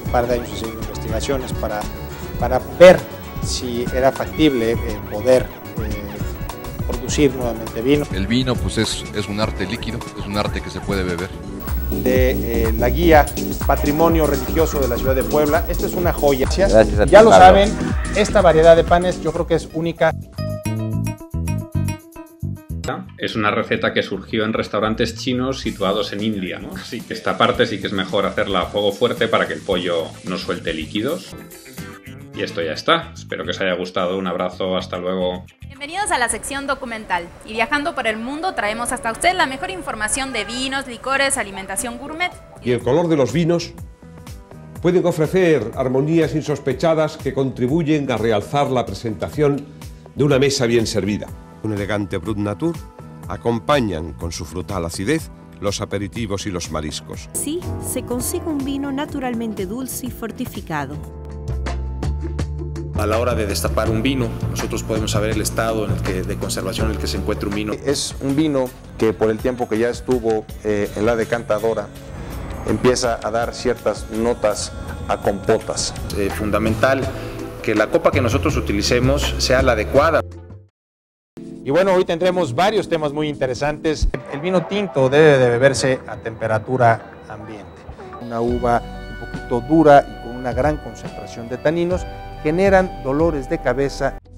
par de años haciendo investigaciones para ver si era factible poder producir nuevamente vino. El vino pues es un arte líquido, es un arte que se puede beber. De la guía Patrimonio Religioso de la Ciudad de Puebla. Esta es una joya. Gracias a ti, ya lo Pablo. saben, esta variedad de panes yo creo que es única. Es una receta que surgió en restaurantes chinos situados en India, ¿no? Así que esta parte sí que es mejor hacerla a fuego fuerte para que el pollo no suelte líquidos. Y esto ya está. Espero que os haya gustado. Un abrazo, hasta luego. Bienvenidos a la sección documental. Y viajando por el mundo traemos hasta usted la mejor información de vinos, licores, alimentación gourmet. Y el color de los vinos pueden ofrecer armonías insospechadas que contribuyen a realzar la presentación de una mesa bien servida. Un elegante Brut Natur acompañan con su frutal acidez los aperitivos y los mariscos. Sí, se consigue un vino naturalmente dulce y fortificado. A la hora de destapar un vino, nosotros podemos saber el estado de conservación en el que se encuentra un vino. Es un vino que por el tiempo que ya estuvo en la decantadora empieza a dar ciertas notas a compotas. Fundamental que la copa que nosotros utilicemos sea la adecuada. Y bueno, hoy tendremos varios temas muy interesantes. El vino tinto debe de beberse a temperatura ambiente. Una uva un poquito dura y con una gran concentración de taninos generan dolores de cabeza.